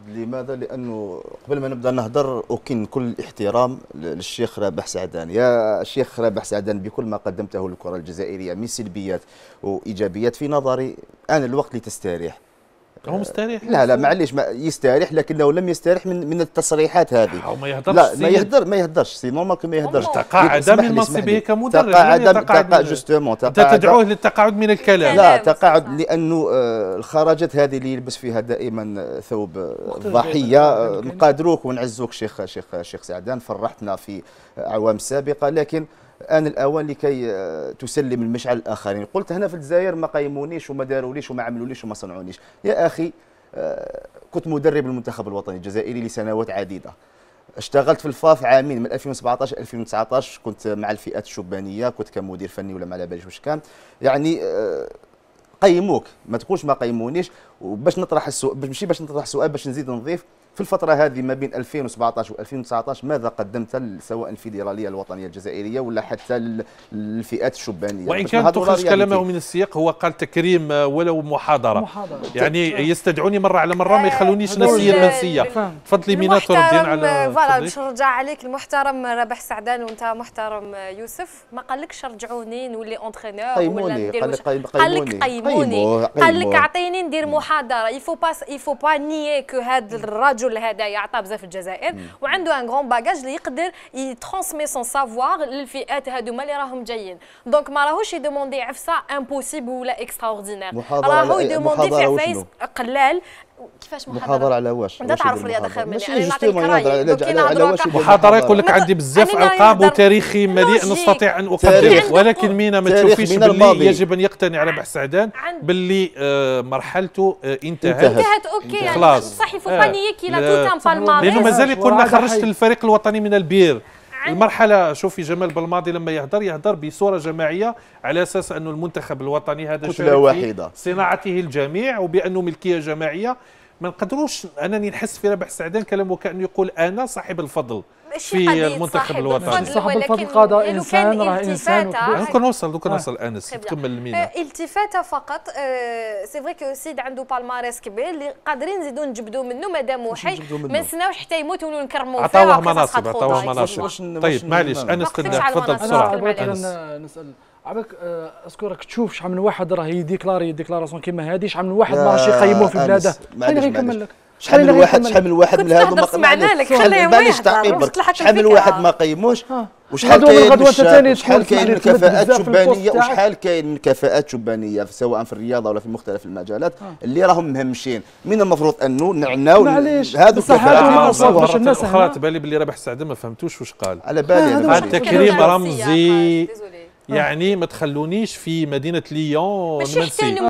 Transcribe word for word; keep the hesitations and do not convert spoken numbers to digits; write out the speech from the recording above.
لماذا؟ لانه قبل ما نبدا نهضر اكن كل الاحترام للشيخ رابح سعدان. يا الشيخ رابح سعدان، بكل ما قدمته للكره الجزائريه من سلبيات وايجابيات، في نظري ان الوقت لتستريح. هو مستريح؟ لا لا معليش، ما يستريح، لكنه لم يستريح من من التصريحات هذه. هو ما يهدرش. لا ما يهدر ما يهدرش سي نورمال ما يهدرش. تقاعد من منصبه كمدرب. تقاعد تقاعد جوستومون انت تدعوه للتقاعد من الكلام. لا تقاعد، لانه الخرجات هذه اللي يلبس فيها دائما ثوب الضحيه نقادروك ونعزوك شيخ شيخ شيخ سعدان، فرحتنا في اعوام سابقه، لكن آن الأوان لكي تسلم المشعل الآخرين. قلت هنا في الجزائر ما قيمونيش وما داروليش وما عملوليش وما صنعونيش. يا أخي كنت مدرب المنتخب الوطني الجزائري لسنوات عديدة، اشتغلت في الفاف عامين من ألفين وسبعطاش ألفين وتسعطاش، كنت مع الفئات الشبانية، كنت كمدير فني ولا ما على باليش واش كان. يعني قيموك، ما تقولش ما قيمونيش. وباش نطرح السؤال، ماشي باش نطرح سؤال، باش نزيد نضيف في الفترة هذه ما بين ألفين وسبعطاش و ألفين وتسعطاش ماذا قدمت سواء الفيدرالية الوطنية الجزائرية ولا حتى الفئات الشبانية؟ وإن كان تخرج كلامه من السياق، هو قال تكريم ولو محاضرة, محاضرة. يعني يستدعوني مرة على مرة ما يخلونيش نسيا منسية. تفضلي مينا تردين على فوالا باش نرجع عليك. المحترم رابح سعدان وانت محترم يوسف، ما قالكش رجعوني نولي اونترينور ولا ندير، قال لك قيموني، قال لك اعطيني ندير محاضرة. يفو با يفو با نيي كو هذا الرجل هذا يعطى بزاف في الجزائر وعنده ان غون باجاج اللي يقدر يترانسمي سون سافوار للفئات هذوما اللي راهم جايين. دونك ما راهوش يدوموندي عفسه امبوسيبل ولا اكستراوردينير، راهو يدوموندي في عفايس قلال. كيفاش محاضره؟ محاضره على واش؟ انت تعرف الرياضه خير مني، انا نعطيك رايي. محاضره يقول لك عندي بزاف القاب وتاريخي مليء نستطيع ان اقدمه، ولكن مينا ما تشوفيش باللي يجب ان يقتنع رابح سعدان باللي مرحلته انتهت. انتهت اوكي خلاص صح. يفو با نيي كي لا توت ان بالماريس، لانه مازال يقول ما خرجت الفريق الوطني من البير. المرحلة شوفي جمال بالماضي لما يهدر يهدر بصورة جماعية على أساس أنه المنتخب الوطني هذا كتلة في صناعته الجميع وبأنه ملكية جماعية. ما نقدروش أنني نحس في رابح سعدان كلامه كأنه يقول أنا صاحب الفضل في المنتخب الوطني. صاحب الفضل قضاء إنسان راه إنسان. دوك نوصل دوك نوصل أنس تكمل المينا. التفاتة فقط. سي فري كو سيد عنده بالماريس كبير اللي قادرين نزيدوا نجبدوا منه مادام حي، ما نستناوش حتى يموت ونكرموا نكرموا فيه. عطاوه مناصب عطاوه مناصب. طيب معليش أنس تفضل بسرعة. بغيت نسأل عباك اذكرك تشوف شحال من واحد راه يديكلاري ديكلاراسيون كيما هذه، شحال من واحد ما راهش يقيموه في بلاده. خليني غير نكمل لك. شحال من واحد شحال من واحد من هذو ما سمعنا لك، خليهم يهضروا. شحال من واحد ما قيموش، وشحال كاين شحال كاين من كفاءات شبانيه وشحال كاين من كفاءات شبانيه سواء في الرياضه ولا في مختلف المجالات اللي راهم مهمشين. من المفروض انه نعناو هذو الكفاءات. الناس اخرى تبالي باللي رابح سعدان ما فهمتوش واش قال. على بالي هذا تكريم رمزي، يعني ما تخلونيش في مدينه ليون منسي.